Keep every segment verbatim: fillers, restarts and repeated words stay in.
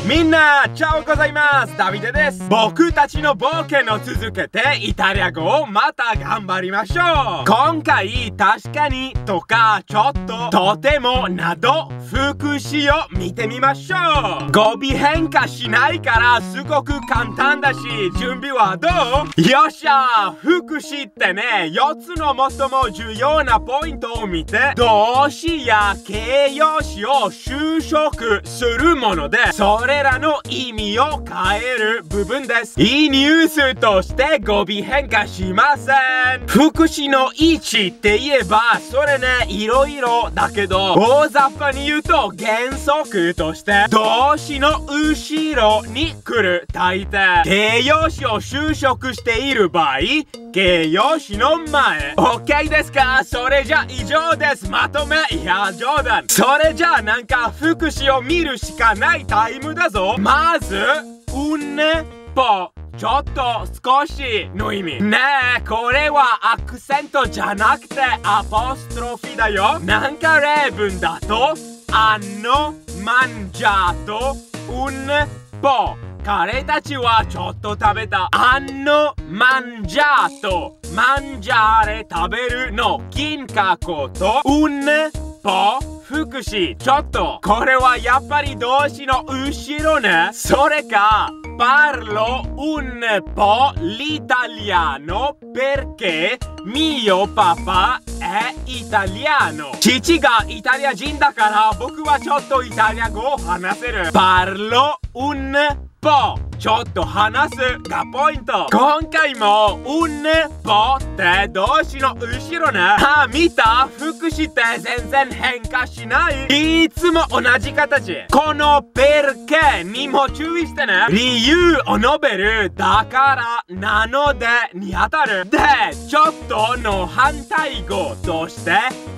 みんな、チャオございます。ダビデです。僕たちの冒険を続けて、イタリア語をまた頑張りましょう。今回、確かにとか、ちょっと、とてもなど、副詞を見てみましょう。語尾変化しないからすごく簡単だし、準備はどう？よっしゃー。副詞ってね、よっつの最も重要なポイントを見て、動詞や形容詞を修飾するもので、それらの意味を変える部分です。いいニュースとして語尾変化しません。副詞の位置って言えば、それね、いろいろだけど、大雑把に言うと原則として、動詞の後ろに来る。大抵、形容詞を修飾している場合、形容詞の前。OK ですか？それじゃ以上です。まとめ。いや、冗談。それじゃあなんか副詞を見るしかないタイムだぞ。まず、un po。ちょっと少しの意味。ねえ、これはアクセントじゃなくてアポストロフィーだよ。なんか例文だと、hanno mangiato un po。彼たちはちょっと食べた。hanno mangiato。mangiare 食べるの金過去と un po。副詞、ちょっと。これはやっぱり動詞の後ろね。それか、parlo un po' l'italiano perché mio papà è italiano。父がイタリア人だから僕はちょっとイタリア語を話せる。parlo un po'。ちょっと話すがポイント。今回も un po' って動詞の後ろね。あ、見た？副詞って全然変化しない。いつも同じ形。この perché にも注意してね。理由を述べるだからなのでに当たる。で、ちょっとの反対語として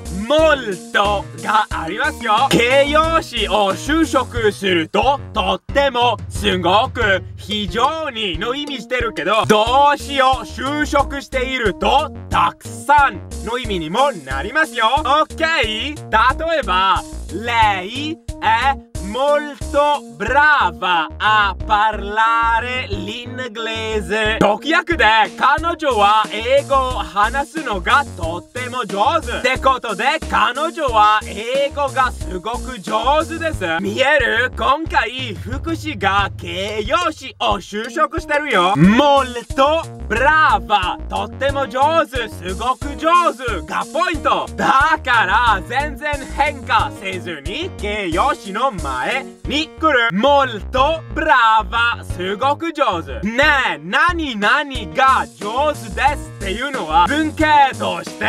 molto がありますよ。形容詞を修飾するととってもすごく非常にの意味してるけど、動詞を修飾しているとたくさんの意味にもなりますよ。 OK？ 例えば Lei è molto brava a parlare l'inglese。直訳で彼女は英語を話すのがとっても上手ってことで、彼女は英語がすごく上手です。見える？今回副詞が形容詞を修飾してるよ。molto brava とっても上手、すごく上手がポイントだから全然変化せずに形容詞の前に来る。molto brava すごく上手。ねえ、何々が上手ですっていうのは文型として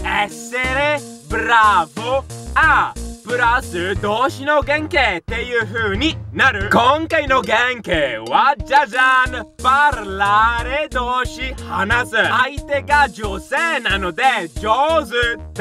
essere bravo a プラス動詞の原型っていう風になる。今回の原型はじゃじゃん parlare 動詞話す。相手が女性なので上手って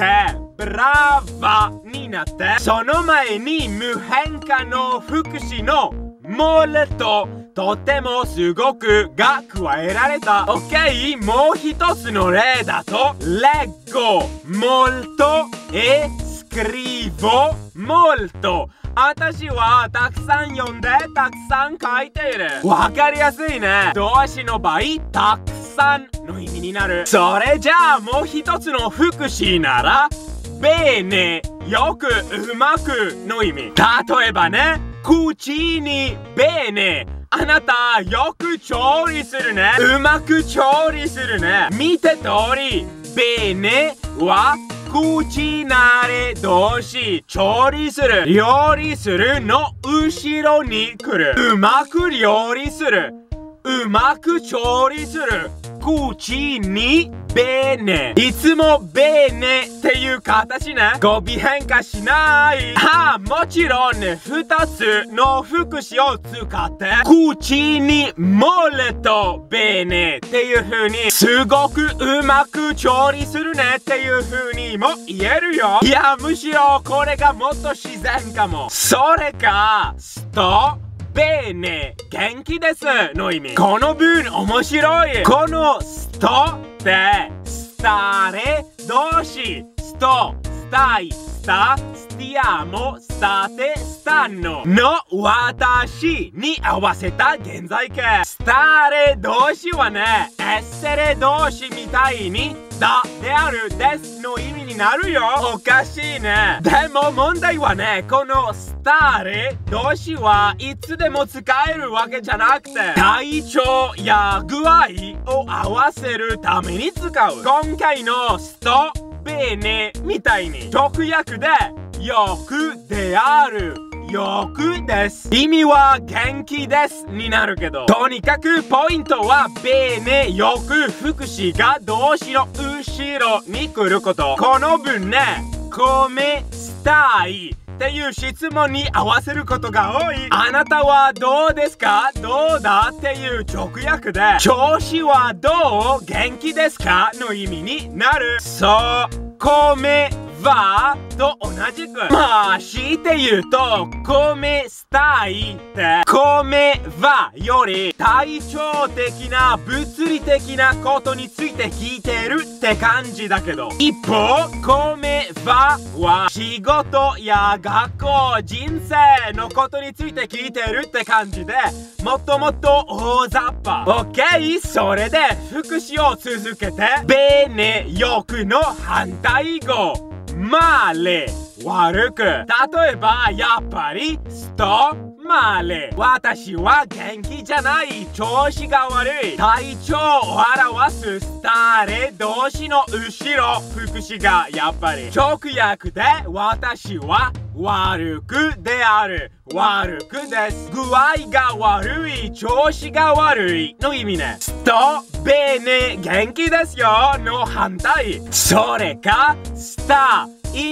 brava になって、その前に無変化の副詞のmolto とてもすごくが加えられた。 OK？ もう一つの例だと leggo molto e scrivo molto。私はたくさん読んでたくさん書いている。わかりやすいね。動詞の場合たくさんの意味になる。それじゃあもう一つの副詞ならbene よくうまくの意味。例えばね、cucini bene あなたよく調理するね。うまく調理するね。見て通り bene はcucinare 動詞、調理する、料理するの後ろに来る。うまく料理する、うまく調理する。cucini bene。いつも bene っていう形ね。語尾変化しない。ああ、もちろんね、二つの副詞を使って cucini molto bene っていう風にすごくうまく調理するねっていう風にも言えるよ。いや、むしろこれがもっと自然かも。それかストbene 元気ですの意味。この文面白い。このストってスタレ動詞、スト、スタイ、ス sta, stiamo, state, stanno の私に合わせた現在形。stare 動詞はね、essere 動詞みたいにだであるですの意味になるよ。おかしいね。でも問題はね、この stare 動詞はいつでも使えるわけじゃなくて、体調や具合を合わせるために使う。今回の sto bene みたいに直訳でよくである、よくです。意味は元気ですになるけど、とにかくポイントはベーネ、よく副詞が動詞の後ろに来ること。この文ね、come stai っていう質問に合わせることが多い。あなたはどうですか、どうだっていう直訳で、調子はどう、元気ですかの意味になる。そう、come va と同じく、まあ強いて言うと come stai って come va より体調的な物理的なことについて聞いてるって感じだけど、一方 come va は仕事や学校、人生のことについて聞いてるって感じで、もっともっと大雑把。 OK、 それで副詞を続けて、ベーネ、よくの反対語male、悪く。例えばやっぱり sto male、 私は元気じゃない、調子が悪い。体調を表す stare 動詞の後ろ、副詞がやっぱり。直訳で私は悪くである、悪くです。具合が悪い、調子が悪いの意味ね。sto bene、 元気ですよの反対。それか sta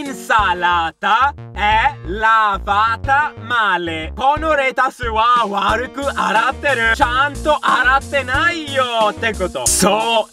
insalata è lavata male、 このレタスは悪く洗ってる、ちゃんと洗ってないよってこと。そう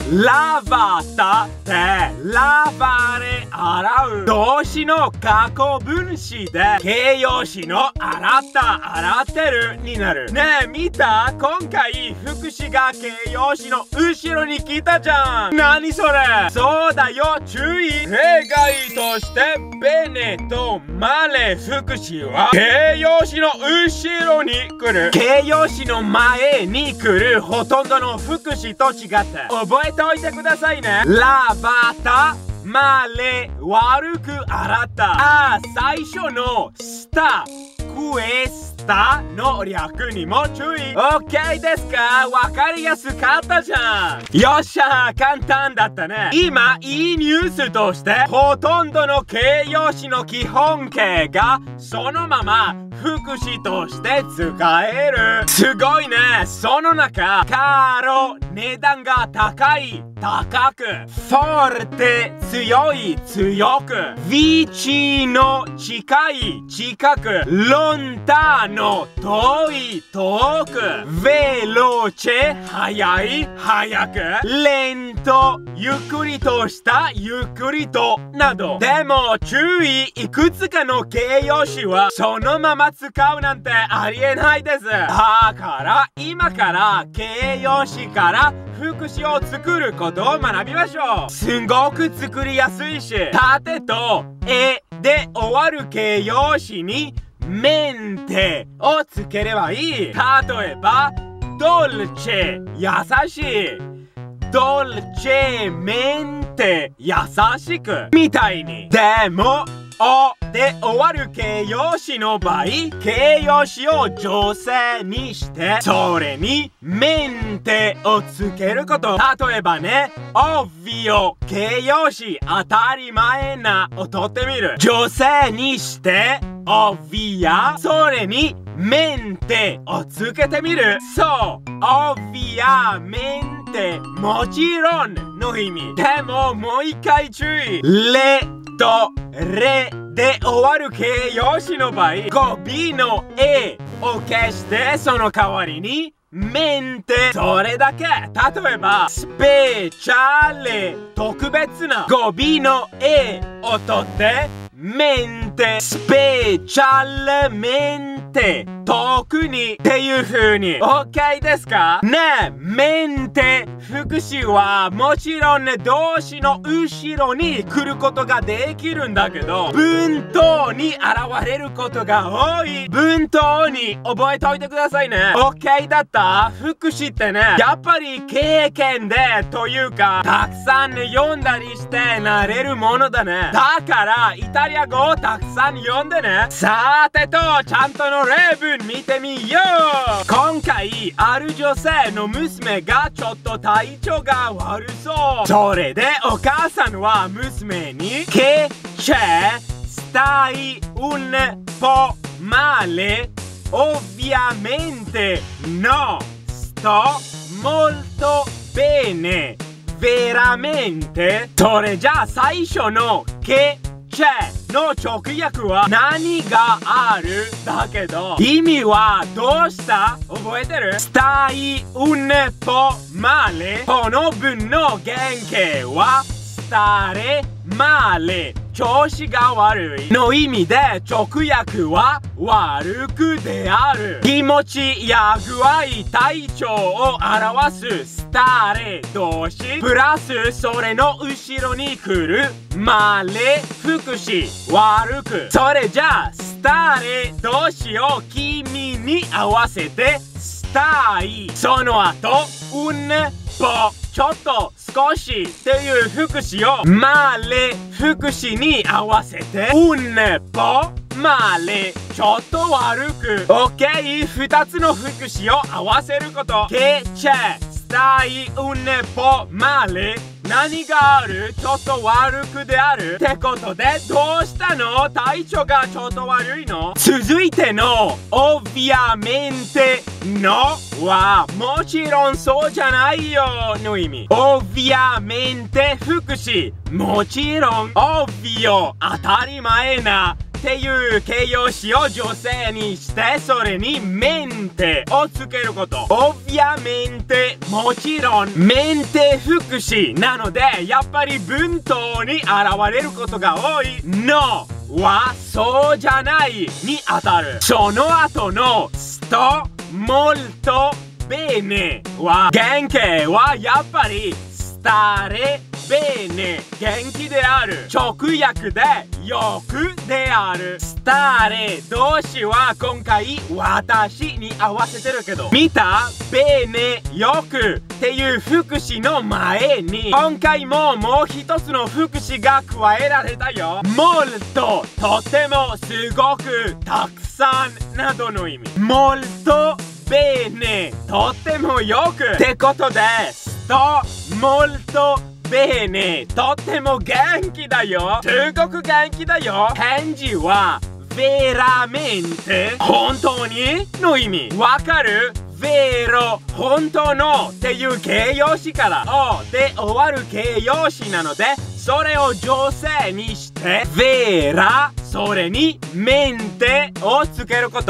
、lavata ってラバレ、洗う、動詞の過去分詞で形容詞の洗った、洗ってるになる。ねえ見た、今回副詞が形容詞の後ろに来たじゃん。何それ。そうだよ、注意。例外としてベネとマレ副詞は形容詞の後ろに来る。形容詞の前に来るほとんどの副詞と違って覚えておいてくださいね。ラバタ、マレ、悪く洗った。あ、最初のスタ、クエスタの略にも注意。 OK ですか。わかりやすかったじゃん。よっしゃ、簡単だったね。今いいニュースとして、ほとんどの形容詞の基本形がそのまま副詞として使える。すごいね。その中、カーロ、値段が高い、高く、フォルテ、強い、強く、ビチの、近い、近く、ロンタの、遠い、遠く、ベロチェ、速い、速く、レント、ゆっくりとした、ゆっくりとなど。でも注意、いくつかの形容詞はそのまま使うなんてありえないです。だから今から形容詞から副詞を作ることを学びましょう。すごく作りやすいし、縦とえで終わる形容詞にメンテをつければいい。例えばドルチェ、優しい、ドルチェメンテ、優しくみたいに。でもおで終わる形容詞の場合、形容詞を女性にしてそれにメンテをつけること。例えばね、オビオ、形容詞当たり前なを取ってみる。女性にしてオビア、それにメンテをつけてみる。そう、オビアメンテ、もちろんの意味。でももう一回注意。レとレで終わる形容詞の場合、語尾のえを消してその代わりにメンテ、それだけ。例えばスペシャレ、特別な、語尾のえを取ってメンテ、スペシャルメンテ遠くにっていう風に OK ですかねえ、メンテ副詞はもちろんね動詞の後ろに来ることができるんだけど、文頭に現れることが多い。文頭に覚えておいてくださいね。 OK だった。副詞ってねやっぱり経験でというかたくさんね読んだりして慣れるものだね。だからイタリア語をたくさん読んでね。さてとちゃんとの例文見てみよう。今回ある女性の娘がちょっと体調が悪そう。それでお母さんは娘にche c'è stai un po' male ovviamente no sto molto bene veramente。 それじゃあ最初のche c'èの直訳は何があるだけど意味はどうした覚えてる？ stai un po' male この文の原型は stare male 調子が悪いの意味で直訳は悪くである。気持ちや具合体調を表す stare 動詞プラスそれの後ろに来る male 副詞悪く。それじゃあ stare 動詞を君に合わせて stai その後 un po' ちょっと少しっていう副詞を male 副詞に合わせて un po' male ちょっと悪く。 OK 二つの副詞を合わせること che c'è stai un po' male 何がある？ちょっと悪くであるってことでどうしたの？体調がちょっと悪いの？続いての ovviamente no はもちろんそうじゃないよの意味。 ovviamente 副詞もちろん ovvio 当たり前なっていう形容詞を女性にしてそれにメンテをつけること。ovviamente もちろんメンテ副詞なのでやっぱり文頭に現れることが多い。 no はそうじゃないに当たる。その後の sto molto bene は原型はやっぱり stare bene 元気である。直訳でよくである。stare 動詞は今回私に合わせてるけど見た？ bene よくっていう副詞の前に今回ももう一つの副詞が加えられたよ。 molto とてもすごくたくさんなどの意味。 molto bene とってもよくってことで sto molto bene とっても元気だよ。すごく元気だよ。返事は veramente 本当にの意味。わかる？ vero 本当のっていう形容詞からおで終わる形容詞なのでそれを女性にして vera それに mente をつけること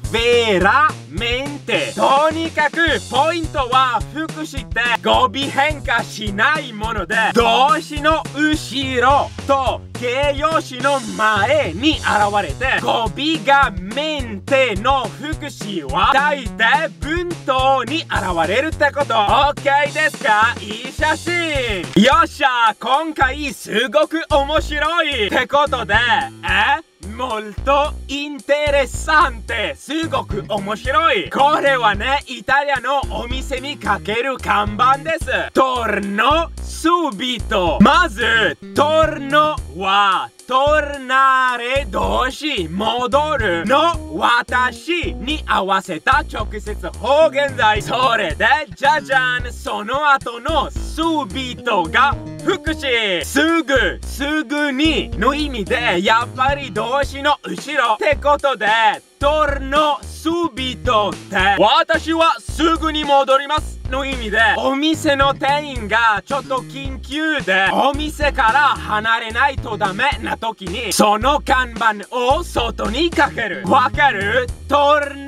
。veramente とにかくポイントは副詞って語尾変化しないもので動詞の後ろと形容詞の前に現れて語尾がメンテの副詞は大体文頭に現れるってこと。 OK ですか？いい写真。よっしゃ今回すごく面白いってことでえmolto interessante すごく面白い。これはねイタリアのお店にかける看板です。torno subito まず torno は tornare 動詞戻るの私に合わせた直接方言在。それでじゃじゃんその後の subito が副詞すぐすぐにの意味でやっぱり動詞の後ろってことで torno subito って私はすぐに戻りますの意味でお店の店員がちょっと緊急でお店から離れないとダメな時にその看板を外にかける。わかる？torno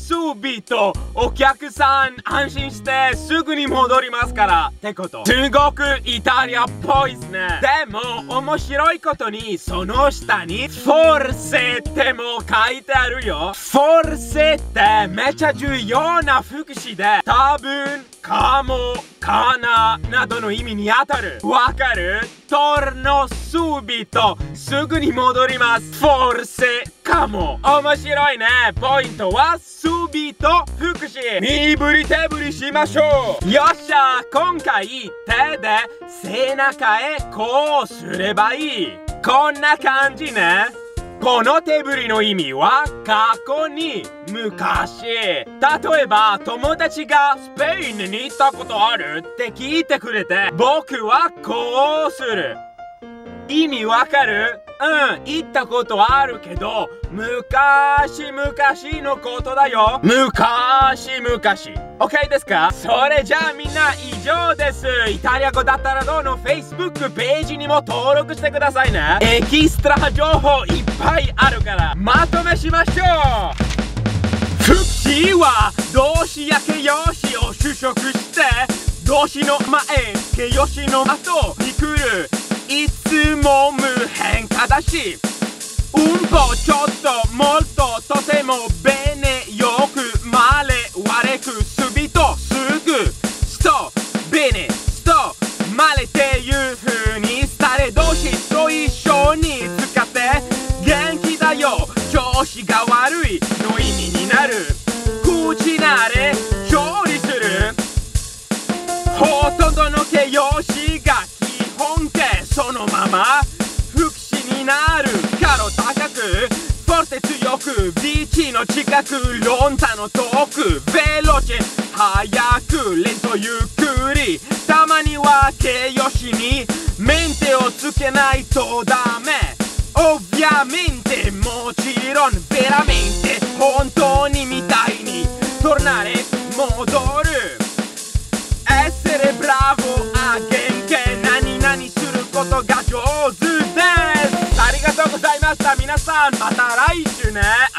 subito お客さん安心してすぐに戻りますからってこと。すごくイタリアっぽいですね。でも面白いことにその下にフォルセっても書いてあるよ。フォルセってめちゃ重要な副詞で多分かもかななどの意味に当たる。わかる？torno subito すぐに戻ります。forse かも。面白いね。ポイントは subito 副詞。身振り手振りしましょう。よっしゃ、今回手で背中へこうすればいい。こんな感じね。この手振りの意味は過去に昔。例えば友達がスペインに行ったことあるって聞いてくれて僕はこうする。意味わかる？うん、行ったことあるけど昔々のことだよ。昔々 OK ですか？それじゃあみんな以上です。イタリア語だったらどうの Facebook ページにも登録してくださいね。エキストラ情報いっぱいあるからまとめしましょう。副詞は動詞や形容詞を主食して動詞の前形容詞の後に来る。いつも無変化だしうんぽちょっともっととてもベネよくまれ悪くすびとすぐストベネストまれっていう風にスタレ動詞と一緒に使って元気だよ調子が悪いの意味になる。口なれ調理する。ほとんどの形容詞が本家そのまま副詞になる。カロ高くフォルテ強くビーチの近くロンタの遠くベロチェ早くレントゆっくり。たまには形容詞にメンテをつけないとダメ。Ovviamente もちろんベラメンテ本当にみたいにtornare戻る。Essere bravo a genke何々することが上手です。ありがとうございました。皆さんまた来週ね。